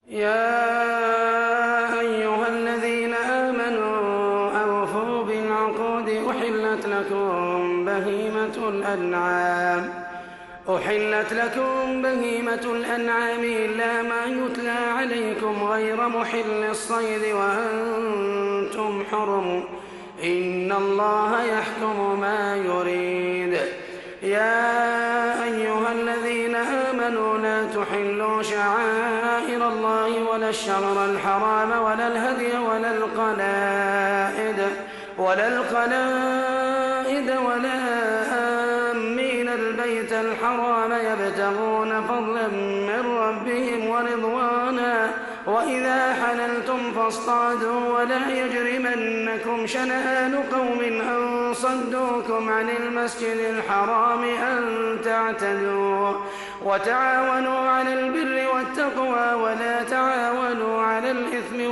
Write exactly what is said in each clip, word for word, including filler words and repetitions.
يا أيها الذين آمنوا أوفوا بالعقود أحلت لكم بهيمة الأنعام أحلت لكم بهيمة الأنعام إلا ما يتلى عليكم غير محل الصيد وأنتم حرم إن الله يحكم ما يريد. يا أيها الذين آمنوا لا تحلوا شعائر الله ولا الشهر الحرام ولا الهدي ولا القلائد ولا القلائد ولا آمين البيت الحرام يبتغون فضلا من ربهم ورضوانا وإذا حللتم فاصطادوا ولا يجرمنكم شنآن قوم أن صدوكم عن المسجد الحرام أن تعتدوا وتعاونوا على البر والتقوى ولا تعاونوا على الإثم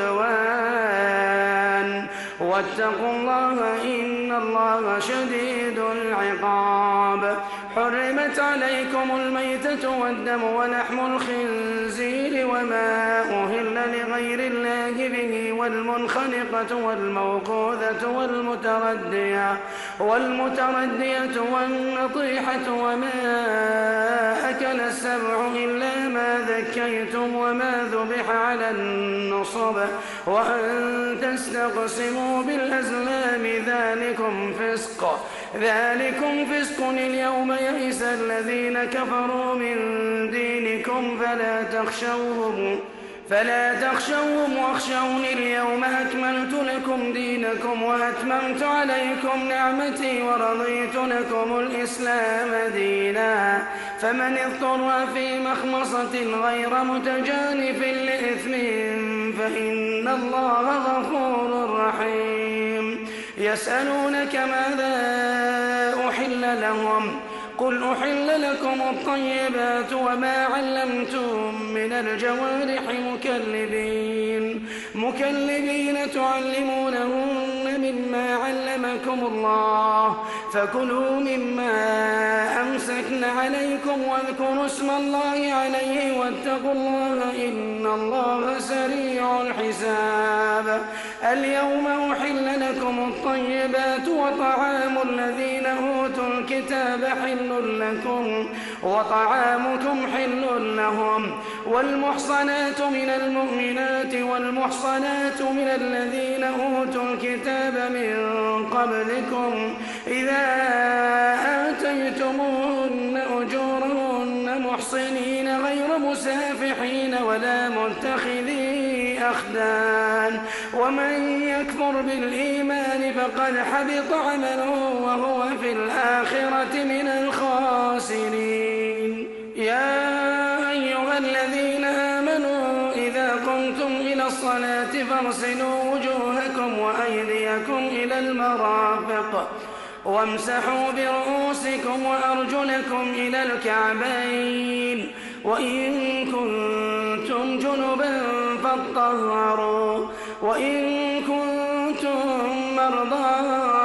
والعدوان واتقوا الله إن الله شديد العقاب. حرمت عليكم الميتة والدم ولحم الخنزير وما أهل لغير الله به والمنخنقة والموقوذة والمتردية والمتردية والنطيحة وما أكل السبع إلا ما ذكيتم وما ذبح على النصب وأن تستقسموا بالأزلام ذلكم فسق ذلكم فسق اليوم يئس الذين كفروا من دينكم فلا تخشوهم فلا تخشوهم واخشوني اليوم أكملت لكم دينكم وأتممت عليكم نعمتي ورضيت لكم الإسلام دينا فمن اضطر في مخمصة غير متجانف لإثم فإن الله غفور رحيم. يسألونك ماذا أحل لهم قل أحل لكم الطيبات وما علمتم من الجوارح مكلبين مكلبين تعلمونهن مما علمكم الله فكلوا مما أمسكن عليكم واذكروا اسم الله عليه واتقوا الله إن الله سريع الحساب. اليوم أحل لكم الطيبات وطعام الذين أوتوا الكتاب حل لكم وطعامكم حل لهم والمحصنات من المؤمنات والمحصنات من الذين أوتوا الكتاب من قبلكم إذا آتيتموهن أجورهن محصنين غير مسافحين ولا متخذي أخدان ومن يكفر بالإيمان فقد حبط عمله وهو في الآخرة من الخاسرين. يا أيها الذين آمنوا إذا قمتم إلى الصلاة فاغسلوا وجوهكم وأيديكم إلى المرافق وامسحوا برؤوسكم وأرجلكم إلى الكعبين وإن كنتم جنبا فاطهروا وإن كنتم مرضى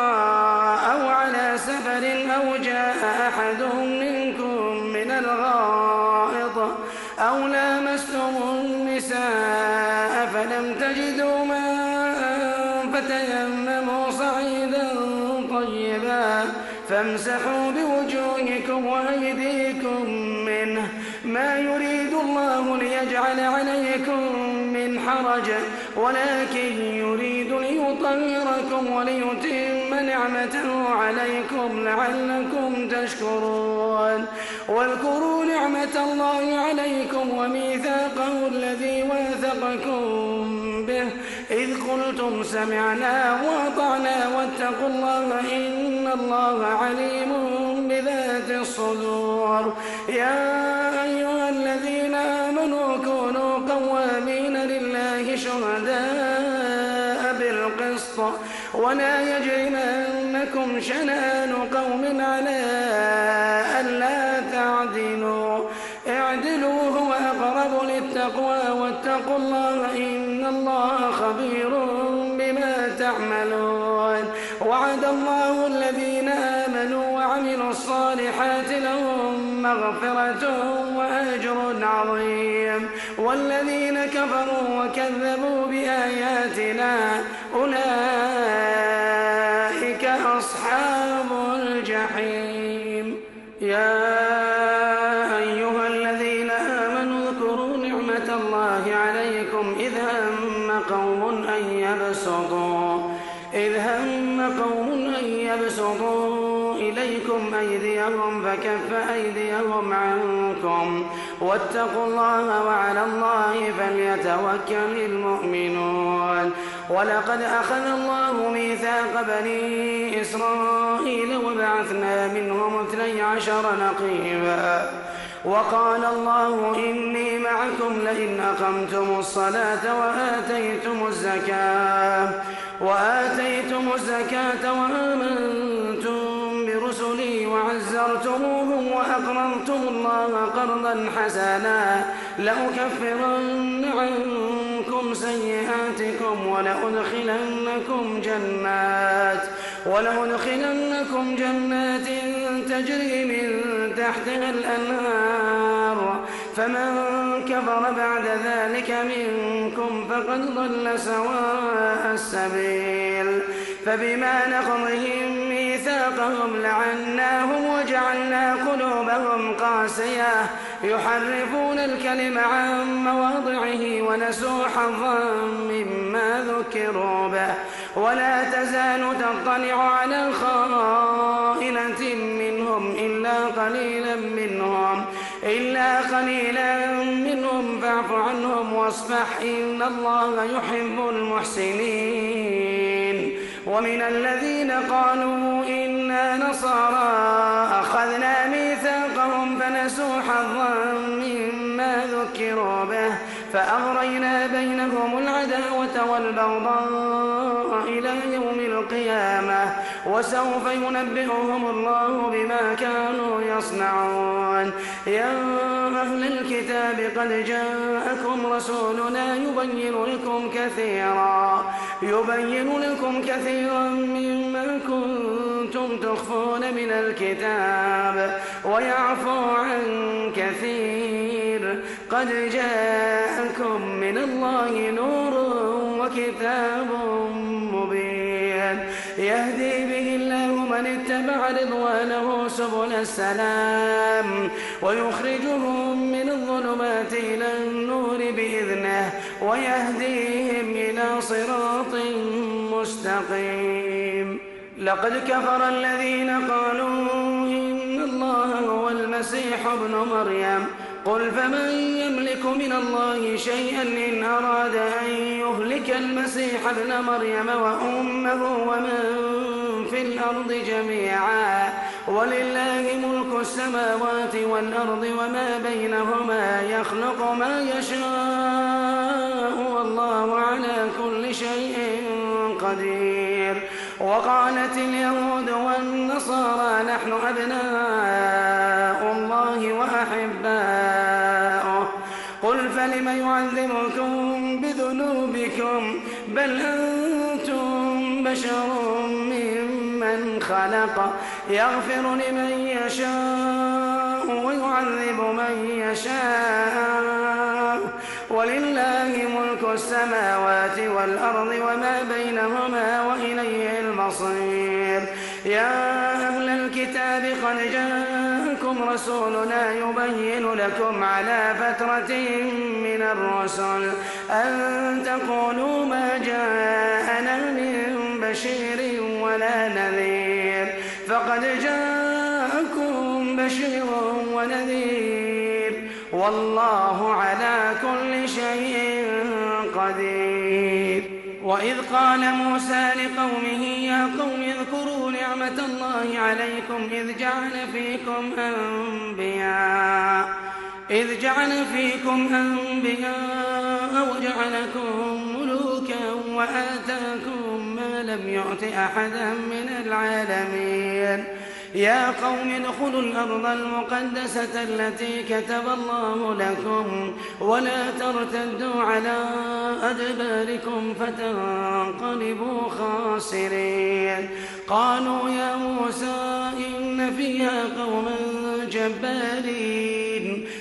أو على سفر أو جاء أحد منكم من الغائط أو لامستم النساء فلم تجدوا ماء فتيمموا صعيدا طيبا فامسحوا بوجوهكم وأيديكم منه ما يريد الله ليجعل عليكم من حرج ولكن يريد ليطهركم وليتم نعمته عليكم لعلكم تشكرون. واذكروا نعمة الله عليكم وميثاقه الذي واثقكم به إذ قلتم سمعنا وأطعنا واتقوا الله إن الله عليم بذات الصدور. يا أيها الذين آمنوا كونوا قوامين لله شهداء بالقسط ولا يجرمنكم شنآن قوم على ألا تعدلوا اعدلوا هو أقرب للتقوى واتقوا الله إن الله خبير بما تعملون. وعد الله الذين آمنوا وعملوا الصالحات لهم مغفرة وأجر عظيم. والذين كفروا وكذبوا بآياتنا أولئك أصحاب الجحيم. يا أيها الذين آمنوا اذكروا نعمة الله عليكم إذ هم قوم أن يبسطوا إذ هم قوم أن يبسطوا إليكم أيديهم فكف أيديهم عنكم واتقوا الله وعلى الله فليتوكل المؤمنون. ولقد أخذ الله ميثاق بني إسرائيل وبعثنا منهم اثني عشر نقيبا وقال الله إني معكم لئن أقمتم الصلاة وآتيتم الزكاة وآتيتم الزكاة وآمنتم برسلي وعزرتموهم وأقرضتم الله قرضا حسنا لأكفرن عنكم سيئاتكم ولأدخلنكم جنات ولأدخلنكم جنات تجري من تحتها الأنهار فمن كفر بعد ذلك منكم فقد ضل سواء السبيل. فبما نقضهم ميثاقهم لعناهم وجعلنا قلوبهم قاسية يحرفون الكلم عن مواضعه ونسوا حظا مما ذكروا به ولا تزال تطلع على خائنة منهم إلا قليلا منهم إلا قليلا منهم فاعف عنهم واصفح إن الله يحب المحسنين. ومن الذين قالوا إنا نصارى أخذنا ميثاقهم فنسوا حظا مما ذكروا به فأغرينا بينهم العداوة والبغضاء إلى يوم القيامة وسوف ينبئهم الله بما كانوا يصنعون. يا أهل الكتاب قد جاءكم رسولنا يبين لكم كثيرا يبين لكم كثيرا مما كنتم تخفون من الكتاب ويعفو عن كثير قد جاءكم من الله نور وكتاب مبين يهدي به الله من اتبع رضوانه سبل السلام ويخرجهم من الظلمات إلى النور بإذنه ويهديهم إلى صراط مستقيم. لقد كفر الذين قالوا إن الله هو المسيح ابن مريم قل فمن يملك من الله شيئا إن أراد أن يهلك المسيح ابن مريم وأمه ومن في الأرض جميعا ولله ملك السماوات والأرض وما بينهما يخلق ما يشاء والله على كل شيء قدير. وقالت اليهود والنصارى نحن أبناء الله وأحباؤه قل فلم يعذبكم بذنوبكم بل أنتم بشر ممن خلق يغفر لمن يشاء ويعذب من يشاء ولله ملك السماوات والأرض وما بينهما وإليه المصير. يا أهل الكتاب قد جاءكم رسولنا يبين لكم على فترة من الرسل أن تقولوا ما جاءنا من بشير ولا نذير فقد جاءكم بشير ونذير والله على كل شيء قدير. وإذ قال موسى لقومه يا قوم اذكروا نعمة الله عليكم إذ جعل فيكم أنبياء إذ جعل فيكم أنبياء وجعلكم ملوكا وآتاكم ما لم يؤت أحدا من العالمين. يا قوم ادخلوا الأرض المقدسة التي كتب الله لكم ولا ترتدوا على أدباركم فتنقلبوا خاسرين. قالوا يا موسى إن فيها قوما جبارين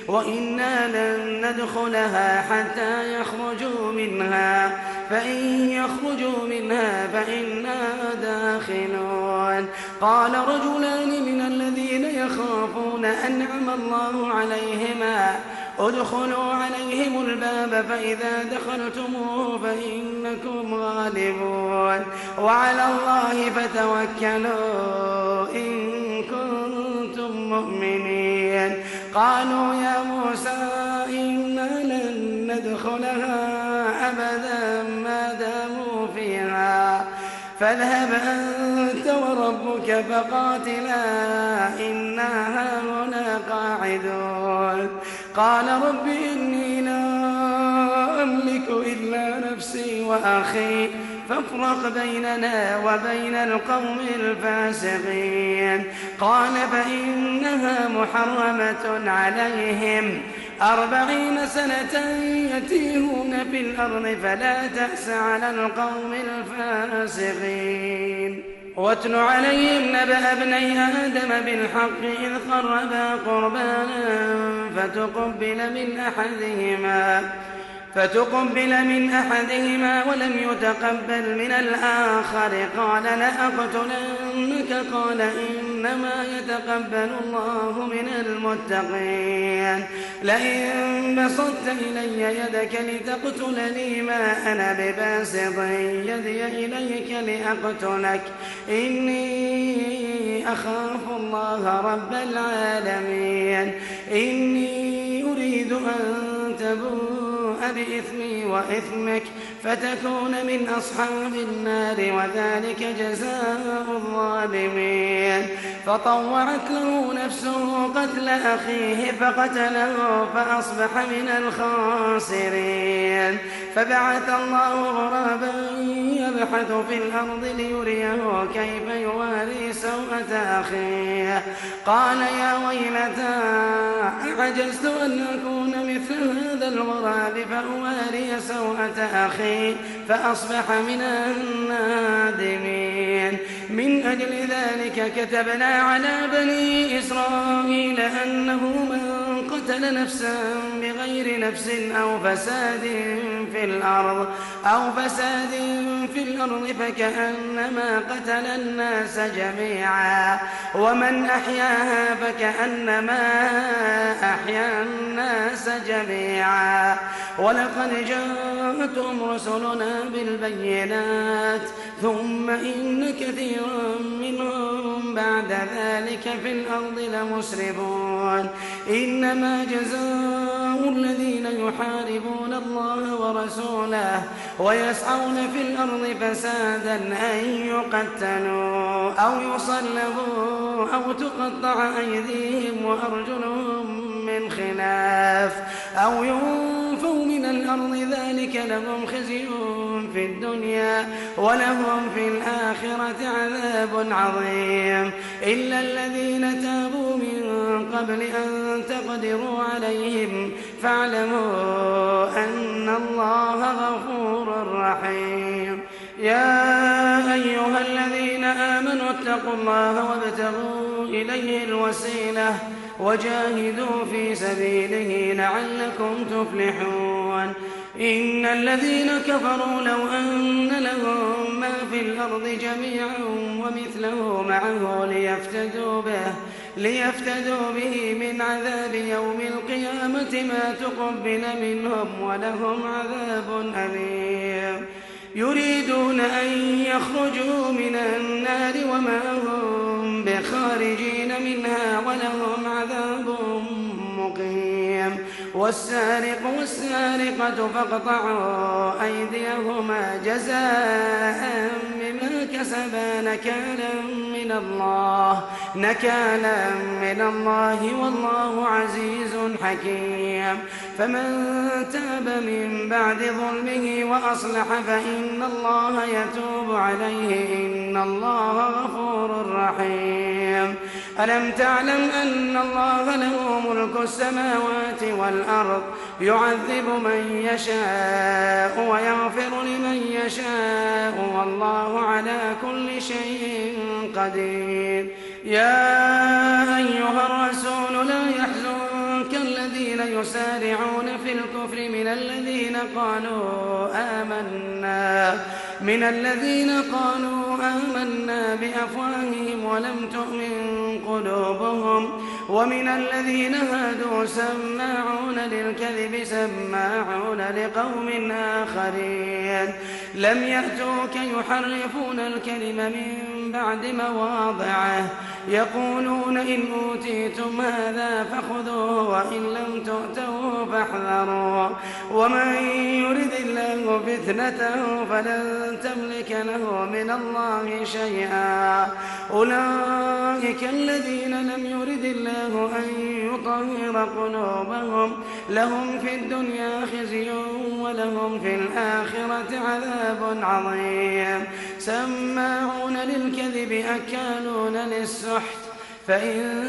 وإنا لن ندخلها حتى يخرجوا منها فإن يخرجوا منها فإنا داخلون. قال رجلان من الذين يخافون أنعم الله عليهما ادخلوا عليهم الباب فإذا دخلتموه فإنكم غالبون وعلى الله فتوكلوا إن كنتم مؤمنين. قالوا يا موسى إنا لن ندخلها أبدا ما داموا فيها فاذهب أنت وربك فقاتلا إنا هاهنا قاعدون. قال رب إني لا أملك إلا نفسي وأخي فافرق بيننا وبين القوم الفاسقين. قال فإنها محرمة عليهم أربعين سنة يتيهون في الأرض فلا تأس على القوم الفاسقين. واتل عليهم نبأ ابني آدم بالحق إذ قربا قربانا فتقبل من أحدهما فتقبل من أحدهما ولم يتقبل من الآخر قال لأقتلنك قال إنما يتقبل الله من المتقين. لئن بسطت إلي يدك لتقتلني ما أنا بباسط يدي إليك لأقتلك إني أخاف الله رب العالمين. إني أريد أن تبوء بإثمي وإثمك فتكون من أصحاب النار وذلك جزاء الظالمين. فطوعت له نفسه قتل أخيه فقتله فأصبح من الخاسرين. فبعث الله غرابا يبحث في الأرض ليريه كيف يواري سوءة أخيه قال يا ويلتى أعجزت أن أكون مثل هذا الغراب فأواري سوءة أخي فأصبح من النادمين. من أجل ذلك كتبنا على بني إسرائيل أنه من قتل نفسا بغير نفس أو فساد في الأرض أو فساد في الأرض فكأنما قتل الناس جميعا ومن أحياها فكأنما أحيا الناس جميعا. ولقد جاءتهم رسلنا بالبينات ثم إن كثيرا منهم بعد ذلك في الأرض لمسرفون. إنما جزاء الذين يحاربون الله ورسوله ويسعون في الأرض فسادا أن يقتلوا أو يصلبوا أو تقطع أيديهم وأرجلهم من خلاف أو ينفوا من الأرض ذلك لهم خزي في الدنيا ولهم في الآخرة عذاب عظيم. إلا الذين تابوا من قبل أن تقدروا عليهم فاعلموا أن الله غفور رحيم. يا أيها الذين آمنوا اتقوا الله وابتغوا إليه الوسيلة وجاهدوا في سبيله لعلكم تفلحون. إن الذين كفروا لو أن لهم ما في الأرض جميعا ومثله معه ليفتدوا به ليفتدوا به من عذاب يوم القيامة ما تقبل منهم ولهم عذاب أليم. يريدون أن يخرجوا من النار وما هم بخارجين منها ولهم عذاب مقيم. والسارق والسارقة فاقطعوا أيديهما جزاء بما كسبا نكالا من الله نكالا من الله والله عزيز حكيم. فمن تاب من بعد ظلمه وأصلح فإن الله يتوب عليه إن الله غفور رحيم. ألم تعلم أن الله له ملك السماوات والأرض يعذب من يشاء ويغفر لمن يشاء والله على كل شيء قدير. يا أيها الرسول لا يحزنك الذين الذين يسارعون في الكفر من الذين قالوا آمنا من الذين قالوا آمنا بأفواههم ولم تؤمن قلوبهم ومن الذين هادوا سماعون للكذب سماعون لقوم آخرين لم يأتوك يحرفون الكلم من بعد مواضعه يقولون إن أوتيتم هذا فخذوه وإن لم تؤتوه فاحذروا ومن يرد الله فتنته فلن تملك له من الله شيئا أولئك الذين لم يرد الله أن يطهر قلوبهم لهم في الدنيا خزي ولهم في الآخرة عذاب عظيم سماعون للكذب أكالون للسحت فإن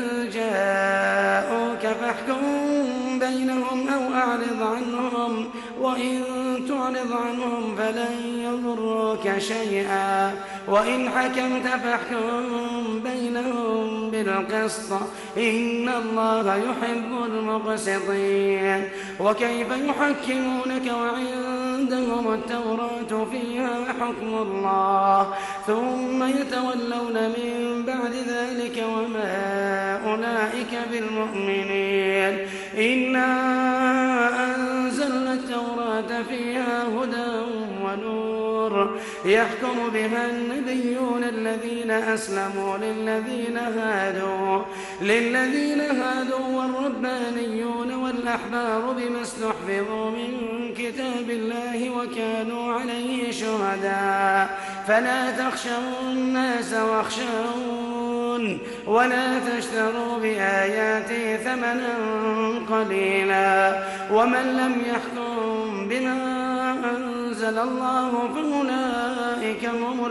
جاءوك فاحكم بينهم أو أعرض عنهم وإن تعرض عنهم فلن يضروك شيئا وإن حكمت فاحكم بينهم بالقسط إن الله يحب المقسطين وكيف يحكمونك وعندهم التوراة فيها حكم الله ثم يتولون من بعد ذلك وما أولئك بالمؤمنين إنا أنزلنا التوراة فيها هدى ونور يحكم بها النبيون الذين أسلموا للذين هادوا للذين هادوا والربانيون والأحبار بما استحفظوا من كتاب الله وكانوا عليه شهداء فلا تخشوا الناس واخشون ولا تشتروا بآياتي ثمنا قليلا ومن لم يحكم بما أنزل الله فأولئك هم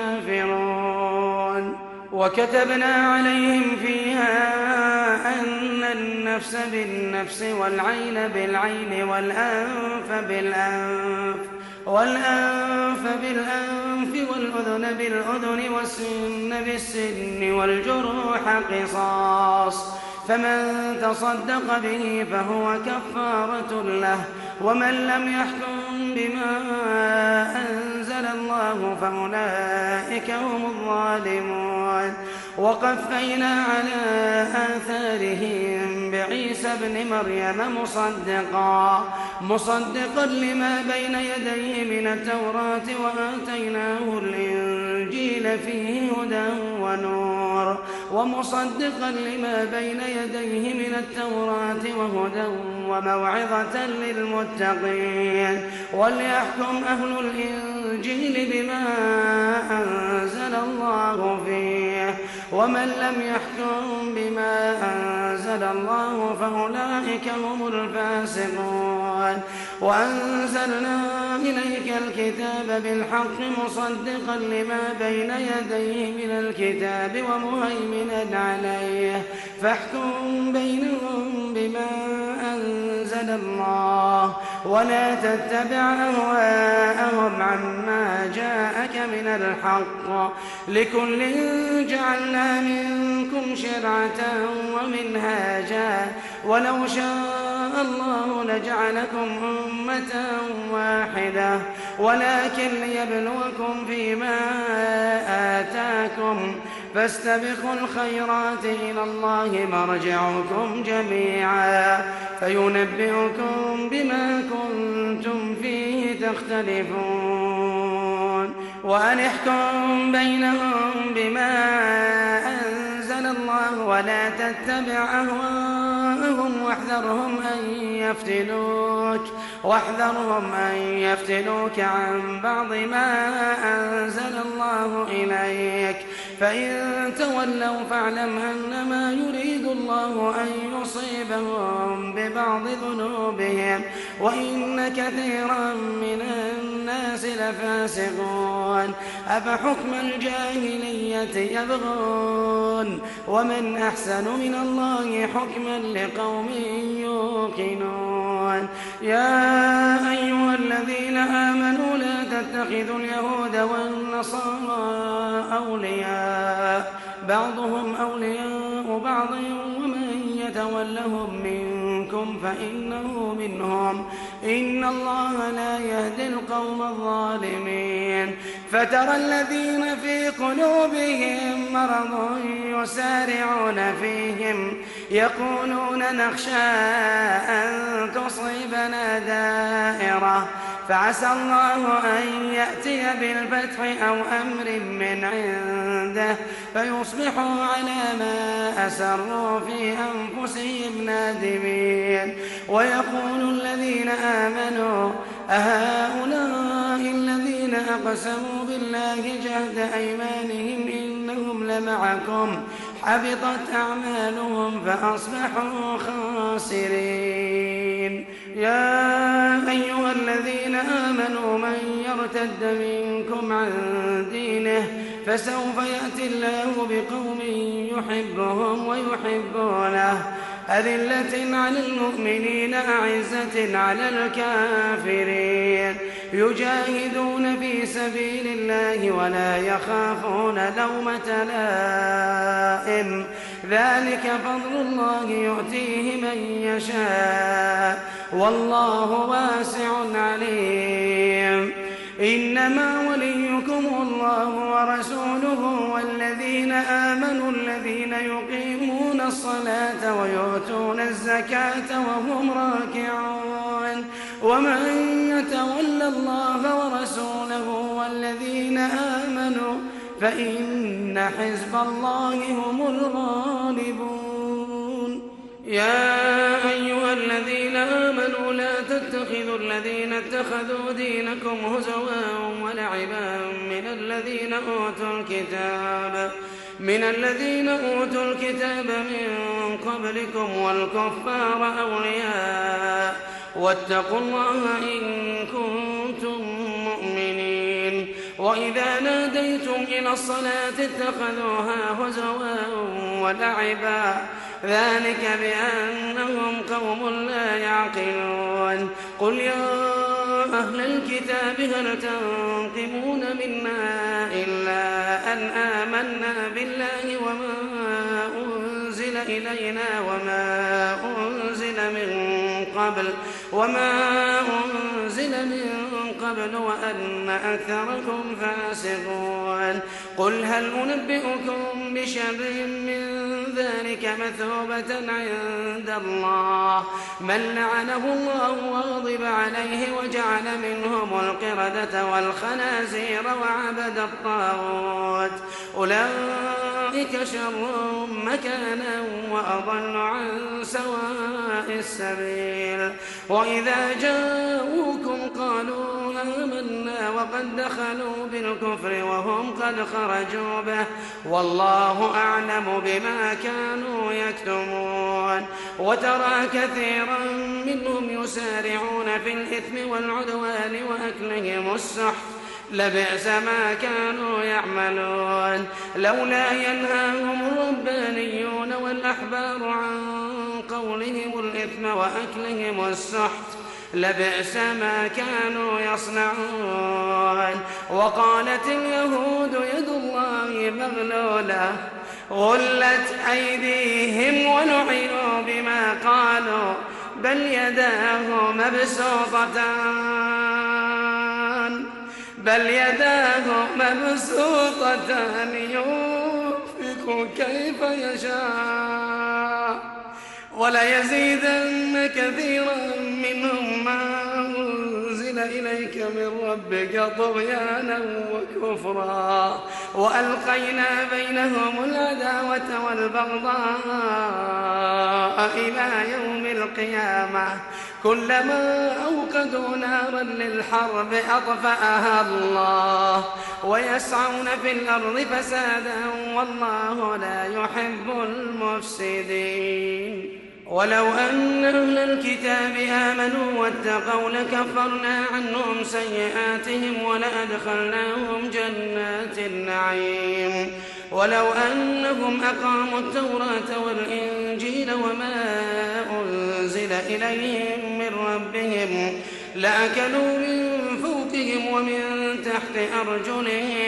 الكافرون وكتبنا عليهم فيها أن النفس بالنفس والعين بالعين والأنف بالأنف والأنف بالأنف والأذن بالأذن والسن بالسن والجروح قصاص فمن تصدق به فهو كفارة له ومن لم يحكم بما أنزل الله فأولئك هم الظالمون وقفينا على آثارهم بعيسى ابن مريم مصدقا مصدقا لما بين يديه من التوراة وآتيناه الإنجيل فيه هدى ونور ومصدقا لما بين يديه من التوراة وهدى وموعظة للمتقين وليحكم أهل الإنجيل بما أنزل الله فيه ومن لم يحكم بما أنزل الله فأولئك هم الفاسقون وأنزلنا إليك الكتاب بالحق مصدقا لما بين يديه من الكتاب ومهيمنا عليه فاحكم بينهم بما أنزل الله ولا تتبع أهواءهم عما جاءك من الحق لكل جعلنا منكم شرعة ومنهاجا ولو شاء الله لجعلكم أمة واحدة ولكن ليبلوكم فيما آتاكم فاستبقوا الخيرات إلى الله مرجعكم جميعا فينبئكم بما كنتم فيه تختلفون وأن احكم بينهم بما أنزل الله ولا تتبع أهواءهم واحذرهم أن يفتنوك واحذرهم أن يفتنوك عن بعض ما أنزل الله إليك فإن تولوا فاعلم أنما يريد الله أن يصيبهم ببعض ذنوبهم وإن كثيرا من الناس لفاسقون أفحكم الجاهلية يبغون ومن أحسن من الله حكما لقوم يوقنون يا أيها الذين آمنوا لا تتخذوا اليهود والنصارى بعضهم أولياء بعض ومن يتولهم منكم منهم فإنه منهم إن الله لا يهدي القوم الظالمين فترى الذين في قلوبهم مرض يسارعون فيهم يقولون نخشى أن تصيبنا دائرة فعسى الله أن يأتي بالفتح أو أمر من عنده فيصبحوا على ما أسروا في أنفسهم نادمين ويقول الذين آمنوا أهؤلاء الذين أقسموا بالله جهد أيمانهم إنهم لمعكم حبطت أعمالهم فأصبحوا خاسرين يا أيها الذين آمنوا من يرتد منكم عن دينه فسوف يأتي الله بقوم يحبهم ويحبونه أذلة على المؤمنين أعزة على الكافرين يجاهدون في سبيل الله ولا يخافون لومة لائم ذلك فضل الله يؤتيه من يشاء والله واسع عليم إنما وليكم الله ورسوله والذين آمنوا الذين يقيمون الصلاة ويؤتون الزكاة وهم راكعون ومن يتولى الله ورسوله والذين آمنوا فإن حزب الله هم الغالبون يا أيها الذين آمنوا لا تتخذوا الذين اتخذوا دينكم هزوا ولعبا من الذين أوتوا الكتاب من الذين أوتوا الكتاب من قبلكم والكفار أولياء واتقوا الله إن كنتم مؤمنين وإذا ناديتم إلى الصلاة اتخذوها هزوا ولعبا ذلك بأنهم قوم لا يعقلون قل يا أهل الكتاب هل تنقمون منا إلا أن آمنا بالله وما أنزل إلينا وما أنزل من قبل وما أنزل من قبل وأن أكثركم فاسقون قل هل أنبئكم بشر من ذلك مثوبة عند الله من لعنه الله وغضب عليه وجعل منهم القردة والخنازير وعبد الطاغوت أولئك شر مكانا وأضل عن سواء السبيل وإذا جاءوكم قالوا آمنا وقد دخلوا بالكفر وهم قد خرجوا به والله أعلم بما كانوا يكتمون وترى كثيرا منهم يسارعون في الإثم والعدوان وأكلهم السحت لبئس ما كانوا يعملون لولا ينهاهم الربانيون والأحبار عن قولهم الإثم وأكلهم السحت لبئس ما كانوا يصنعون وقالت اليهود يد الله مغلولة غلت أيديهم ولعنوا بما قالوا بل يداه مبسوطتان بل يداه مبسوطتان ينفق كيف يشاء وليزيدن كثيرا منهم ما أنزل إليك من ربك طغيانا وكفرا وألقينا بينهم العداوة والبغضاء إلى يوم القيامة كلما أوقدوا نارا للحرب أطفأها الله ويسعون في الأرض فسادا والله لا يحب المفسدين ولو أن أهل الكتاب آمنوا واتقوا لكفرنا عنهم سيئاتهم ولأدخلناهم جنات النعيم ولو أنهم أقاموا التوراة والإنجيل وما أنزل إليهم من ربهم لأكلوا من فوقهم ومن تحت أرجلهم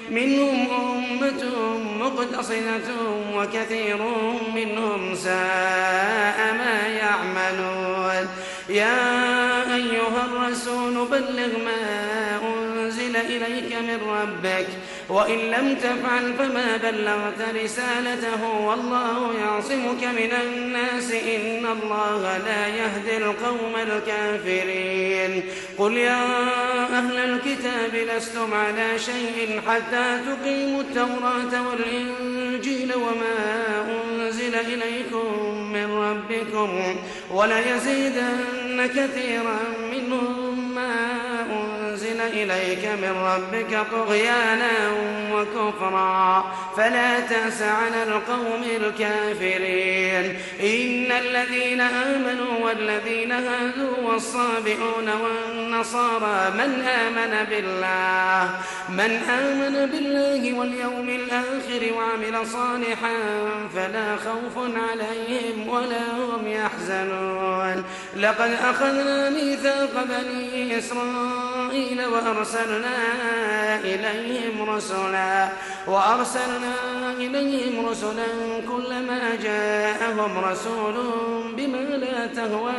منهم أمة مقتصدة وكثير منهم ساء ما يعملون يا أيها الرسول بلغ ما أنزل إليك من ربك وإن لم تفعل فما بلغت رسالته والله يعصمك من الناس إن الله لا يهدي القوم الكافرين قل يا أهل الكتاب لستم على شيء حتى تقيموا التوراة والإنجيل وما أنزل إليكم من ربكم وليزيدن كثيرا منهم ما أنزل إليك من ربك طغيانا وكفرا فلا تأس على القوم الكافرين إن الذين آمنوا والذين هادوا والصابئون والنصارى من آمن بالله من آمن بالله واليوم الآخر وعمل صالحا فلا خوف عليهم ولا هم يحزنون لقد أخذنا ميثاق بني إسرائيل وأرسلنا إليهم رسلا وأرسلنا إليهم رسلا كلما جاءهم رسول بما لا تهوى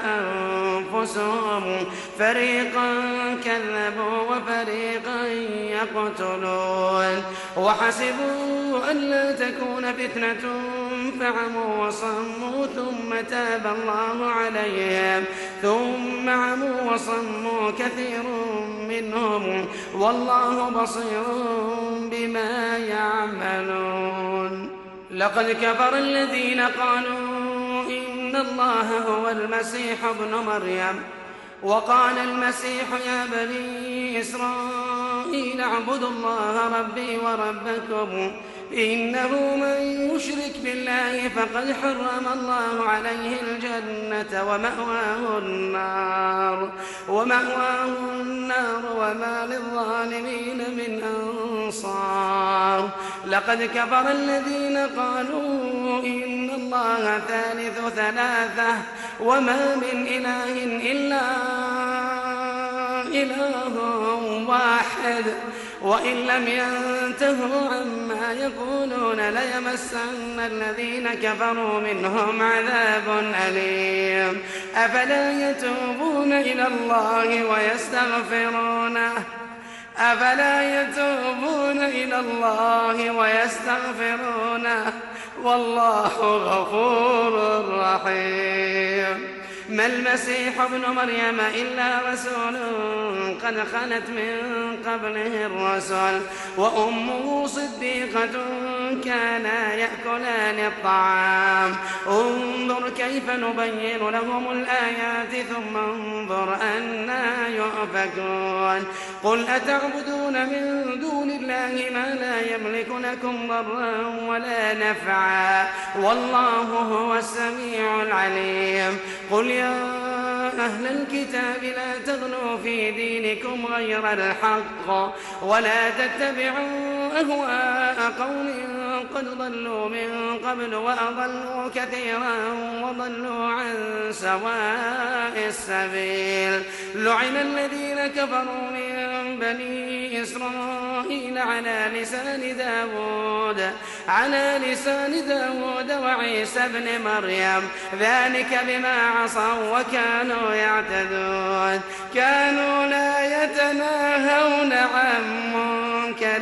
أنفسهم فريقا كذبوا وفريقا يقتلون وحسبوا أن لا تكون فتنة فعموا وصموا ثم تاب الله عليهم ثم عموا وصموا كثير منهم والله بصير بما يعملون لقد كفر الذين قالوا إن الله هو المسيح ابن مريم وقال المسيح يا بني إسرائيل اعبدوا الله ربي وربكم إنه من يشرك بالله فقد حرم الله عليه الجنة ومأواه النار ومأواه النار وما للظالمين من أنصار لقد كفر الذين قالوا إن الله ثالث ثلاثة وما من إله إلا إله واحد وإن لم ينتهوا عما يقولون ليمسن الذين كفروا منهم عذاب أليم أفلا يتوبون إلى الله ويستغفرونه أفلا يتوبون إلى الله ويستغفرونه والله غفور رحيم ما المسيح ابن مريم إلا رسول قد خلت من قبله الرسل وأمه صديقة كانا يأكلان الطعام انظر كيف نبين لهم الآيات ثم انظر أنا يؤفكون قل أتعبدون من دون الله ما لا يملك لكم ضرا ولا نفعا والله هو السميع العليم قل يا أهل الكتاب لا تغلوا في دينكم غير الحق ولا تتبعوا أهواء قوم قد ضلوا من قبل وأضلوا كثيرا وضلوا عن سواء السبيل لعن الذين كفروا من بني إسرائيل على لسان داود على لسان داود وعيسى ابن مريم ذلك بما عصوا وكانوا يعتدون كانوا لا يتناهون عن منكر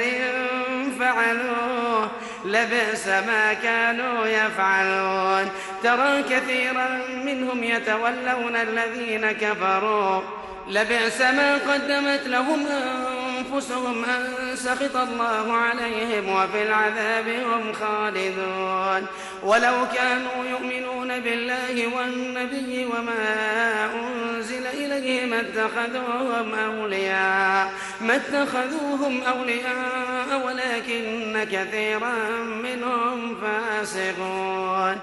فعلوه لبئس ما كانوا يفعلون ترى كثيرا منهم يتولون الذين كفروا لبئس ما قدمت لهم أنفسهم أن سخط الله عليهم وفي العذاب هم خالدون ولو كانوا يؤمنون بالله والنبي وما أنزل إليه ما اتخذوهم أولياء ما اتخذوهم أولياء ولكن كثيرا منهم فاسقون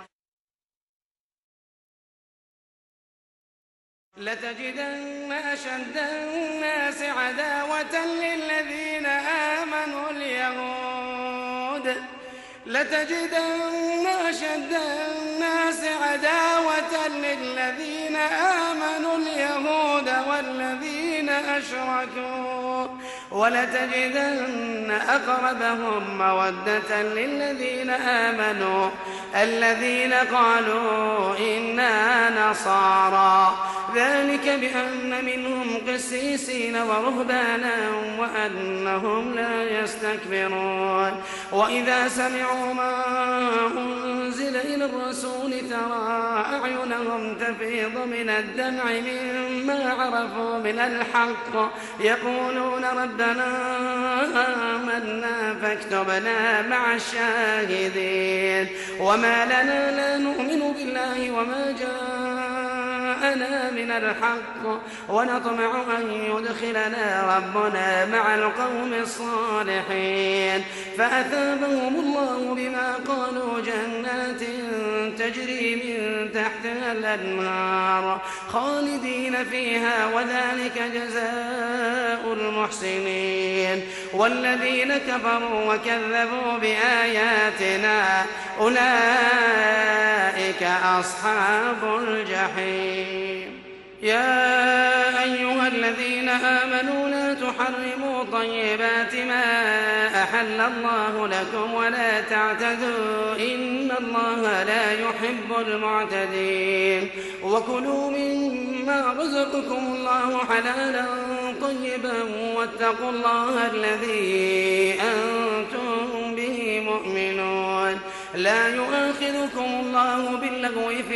لتجدن أشد الناس عداوة للذين آمنوا اليهود لتجدن أشد الناس عداوة للذين آمنوا اليهود والذين أشركوا ولتجدن أقربهم مودة للذين آمنوا الذين قالوا إنا نصارى ذلك بأن منهم قسيسين ورهبانا وأنهم لا يستكبرون وإذا سمعوا ما أنزل إلى الرسول ترى أعينهم تفيض من الدمع مما عرفوا من الحق يقولون ربنا آمنا فاكتبنا مع الشاهدين وما لنا لا نؤمن بالله وما جاءنا من الحق ونطمع أن يدخلنا ربنا مع القوم الصالحين فأثابهم الله بما قالوا جنات تجري من تحتها الأنهار خالدين فيها وذلك جزاء المحسنين والذين كفروا وكذبوا بآياتنا أولئك أصحاب الجحيم يا أيها الذين آمنوا لا تحرموا طيبات ما أحل الله لكم ولا تعتدوا إن الله لا يحب المعتدين وكلوا مما رزقكم الله حلالا طيبا واتقوا الله الذي أنتم به مؤمنون لا يؤاخذكم الله باللغو في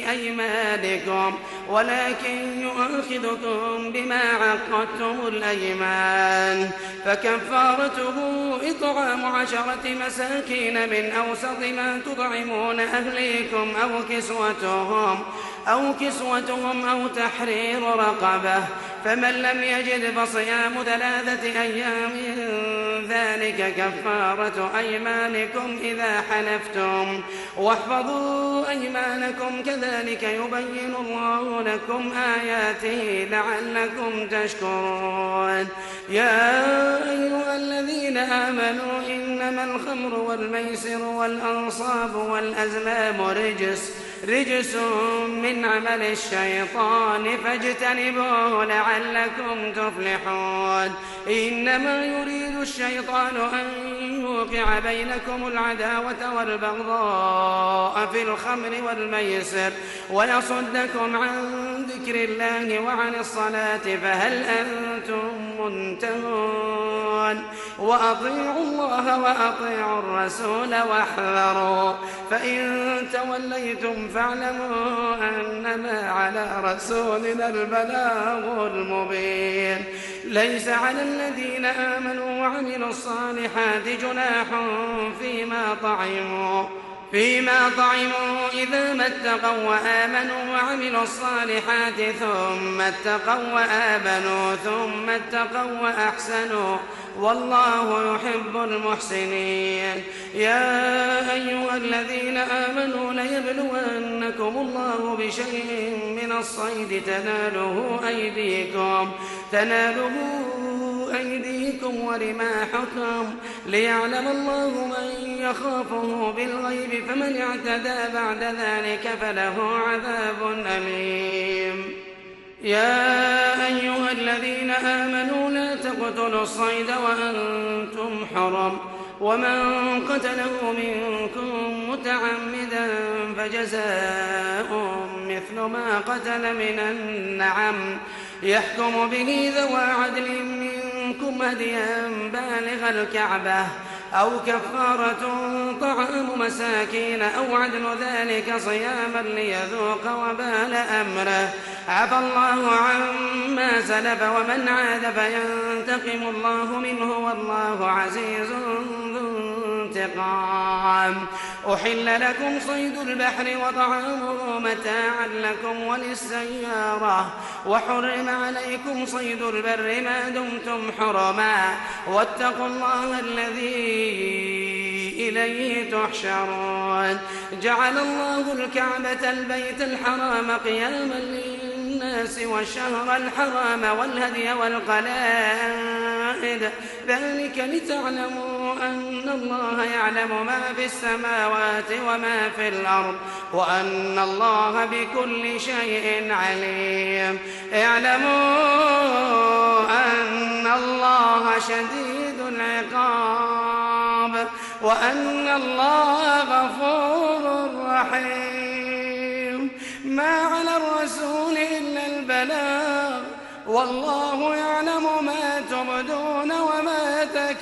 أيمانكم ولكن يؤاخذكم بما عقدتم الأيمان فكفارته إطعام عشرة مساكين من أوسط ما تطعمون أهليكم أو كسوتهم أو كسوتهم أو تحرير رقبة فمن لم يجد فصيام ثلاثة أيام ذلك كفارة أيمانكم إذا حلفتم واحفظوا أيمانكم كذلك يبين الله لكم آياته لعلكم تشكرون يا أيها الذين آمنوا إنما الخمر والميسر والأنصاب والأزلام رجس رجس من عمل الشيطان فاجتنبوه لعلكم تفلحون إنما يريد الشيطان أن يوقع بينكم العداوة والبغضاء في الخمر والميسر ويصدكم عن ذكر الله وعن الصلاة فهل أنتم منتهون وأطيعوا الله وأطيعوا الرسول واحذروا فإن توليتم فاعلموا أنما على رسولنا البلاغ المبين ليس على الذين آمنوا وعملوا الصالحات جناح فيما طعموا فيما طعموا إذا ما اتقوا وآمنوا وعملوا الصالحات ثم اتقوا وآمنوا ثم اتقوا وأحسنوا والله يحب المحسنين يا أيها الذين آمنوا ليبلونكم الله بشيء من الصيد تناله أيديكم تناله أيديكم ورماحكم ليعلم الله من يخافه بالغيب فمن اعتدى بعد ذلك فله عذاب أليم يا أيها الذين آمنوا لا تقتلوا الصيد وأنتم حرم ومن قتله منكم متعمدا فجزاء مثل ما قتل من النعم يحكم به ذوى عدل منكم هديا بالغ الكعبة أو كفارة طعام مساكين أو عدل ذلك صياما ليذوق وبال أمره عفى الله عما سلف ومن عاد فينتقم الله منه والله عزيز ذو انتقام أحل لكم صيد البحر وطعامه متاعا لكم وللسيارة وحرم عليكم صيد البر ما دمتم حرما واتقوا الله الذي إليه تحشرون جعل الله الكعبة البيت الحرام قياما للناس والشهر الحرام والهدي والقلائد ذلك لتعلموا أن الله يعلم ما في السماوات وما في الأرض وأن الله بكل شيء عليم. اعلموا أن الله شديد العقاب وأن الله غفور رحيم. ما على الرسول إلا البلاغ والله يعلم ما تبدون وما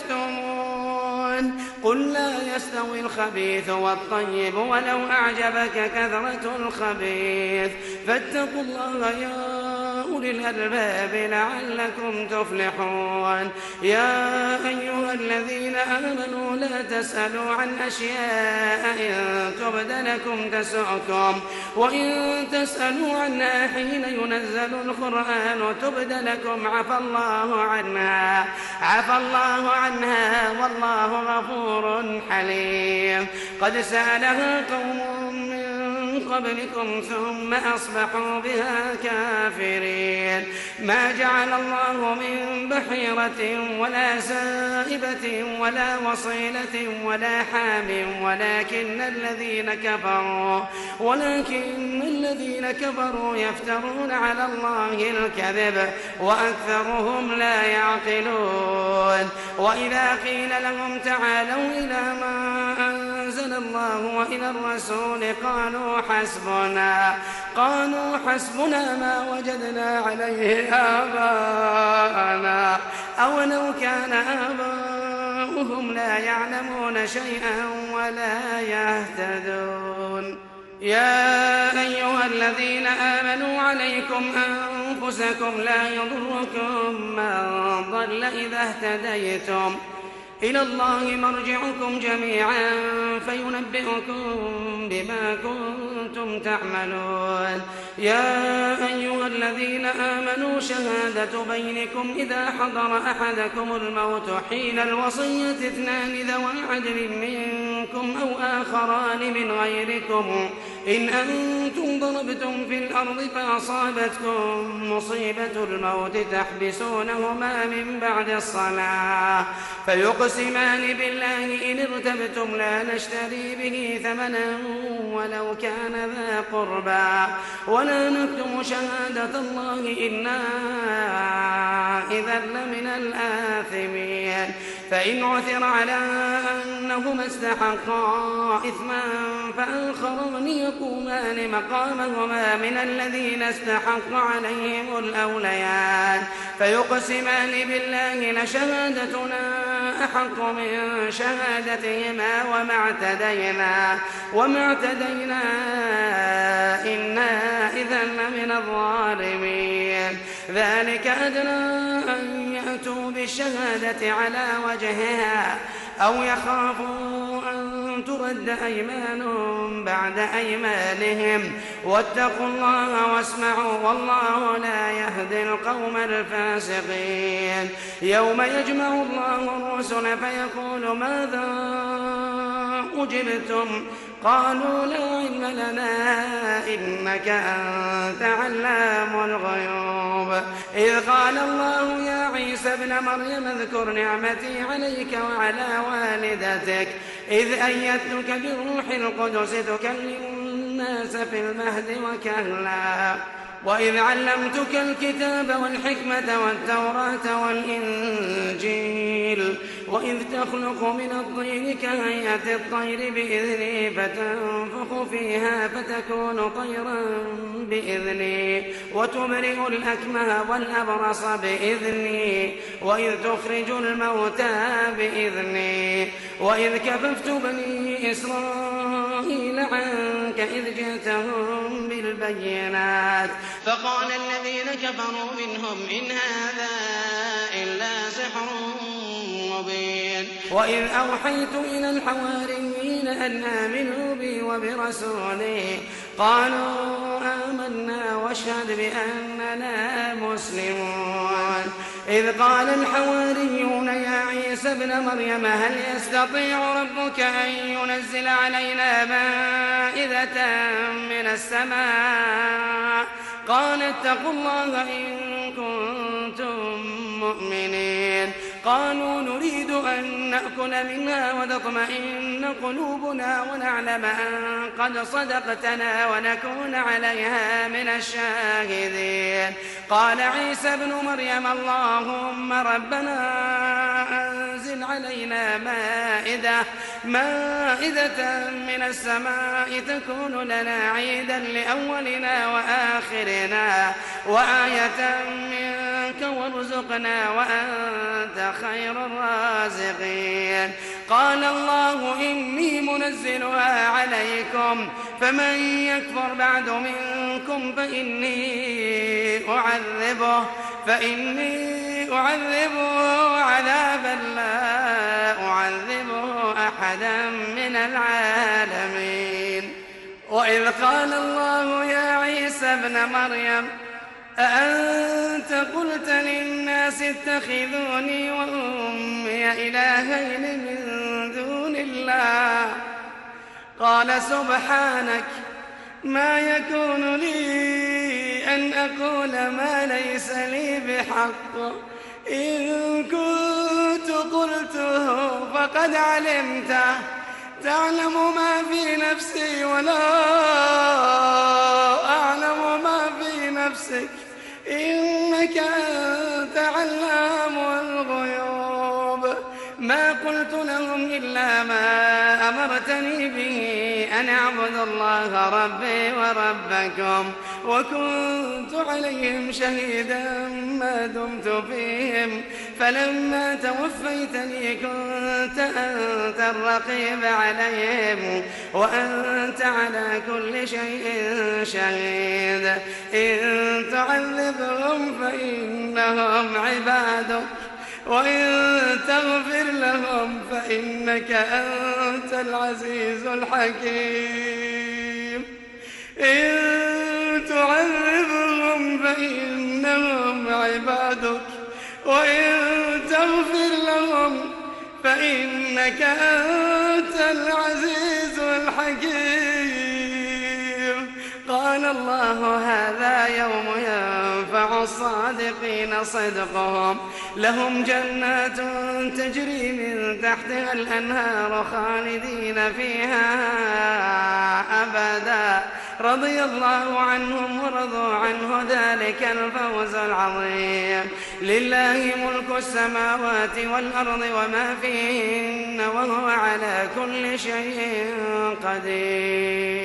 تكتمون. قل لا يستوي الخبيث والطيب ولو أعجبك كثرة الخبيث فاتقوا الله يا أولي الألباب لعلكم تفلحون. يا أيها الذين آمنوا لا تسألوا عن أشياء إن تبد لكم تسؤكم وإن تسألوا عنها حين ينزل القرآن تبد لكم عفى الله عنها عفى الله عنها والله غفور حليم. قد سألها قوم من قبلكم ثم أصبحوا بها كافرين. ما جعل الله من بحيرة ولا سائبة ولا وصيلة ولا حام ولكن الذين كفروا ولكن الذين كفروا يفترون على الله الكذب وأكثرهم لا يعقلون. وإذا قيل لهم تعالوا إلى ما أنزل الله وإلى الرسول قالوا حسبنا قالوا حسبنا ما وجدنا عليه آباءنا أولو كان آباؤهم لا يعلمون شيئا ولا يهتدون. يا أيها الذين آمنوا عليكم أنفسكم لا يضركم من ضل إذا اهتديتم إلى الله مرجعكم جميعا فينبئكم بما كنتم تعملون. يا أيها الذين آمنوا شهادة بينكم إذا حضر أحدكم الموت حين الوصية اثنان ذوى عدل منكم أو آخران من غيركم إن أنتم ضربتم في الأرض فأصابتكم مصيبة الموت تحبسونهما من بعد الصلاة فيقسمان بالله إن ارتبتم لا نشتري به ثمنا ولو كان ذا قربى ولا نكتم شهادة الله إنا إذا لمن الآثمين. فإن عثر على أنهما استحقا إثما فآخران يقومان مقامهما من الذين استحق عليهم الأوليان فيقسمان بالله لشهادتنا أحق من شهادتهما وما اعتدينا وما اعتدينا إنا إذا لمن الظالمين. ذلك أدنى أن يأتوا بالشهادة على وجهها أو يخافوا أن ترد أيمان بعد أيمانهم واتقوا الله واسمعوا والله لا يهدي القوم الفاسقين. يوم يجمع الله الرسل فيقول ماذا أجبتم قالوا لا علم لنا إنك أنت علام الغيوب. إذ قال الله يا عيسى ابن مريم اذكر نعمتي عليك وعلى والدتك إذ أيدتك بالروح القدس تكلم الناس في المهد وكهلا وإذ علمتك الكتاب والحكمة والتوراة والإنجيل وإذ تخلق من الطين كهيئة الطير بإذني فتنفخ فيها فتكون طيرا بإذني وتبرئ الأكمه والأبرص بإذني وإذ تخرج الموتى بإذني وإذ كففت بني إسرائيل عنك إذ جئتهم بالبينات فقال الذين كفروا منهم إن هذا إلا سحر مبين. وإذ أوحيت إلى الحواريين أن آمنوا بي وبرسولي قالوا آمنا واشهد بأننا مسلمون. إذ قال الحواريون يا عيسى ابن مريم هل يستطيع ربك أن ينزل علينا مائدة من السماء قال اتقوا الله إن كنتم مؤمنين. قالوا نريد أن نأكل منها وتطمئن قلوبنا ونعلم أن قد صدقتنا ونكون عليها من الشاهدين. قال عيسى ابن مريم اللهم ربنا أنزل علينا مائدة مائدة من السماء تكون لنا عيدا لأولنا وآخرنا وآية منك وارزقنا وأنت خير الرازقين. قال الله إني منزلها عليكم فمن يكفر بعد منكم فإني أعذبه فإني أعذبه عذابا لا أعذبه أحدا من العالمين. وإذ قال الله يا عيسى ابن مريم أأنت قلت للناس اتخذوني وأمي إلهين من دون الله قال سبحانك ما يكون لي أن أقول ما ليس لي بحق إن كنت قلته فقد علمته تعلم ما في نفسي ولا أعلم ما في نفسك إنك أنت علام الغيوب. ما قلت لهم إلا ما أمرتني به أن أعبد الله ربي وربكم وكنت عليهم شهيدا ما دمت فيهم فلما توفيتني كنت أنت الرقيب عليهم وأنت على كل شيء شهيد. إن تعذبهم فإنهم عبادك وإن تغفر لهم فإنك أنت العزيز الحكيم. إن تعذبهم فإنهم عبادك وإن تغفر لهم فإنك أنت العزيز الحكيم. قال الله هذا يوم ينفع الصادقين صدقهم لهم جنات تجري من تحتها الأنهار خالدين فيها أبدا رضي الله عنهم ورضوا عنه ذلك الفوز العظيم. لله ملك السماوات والأرض وما فيهن وهو على كل شيء قدير.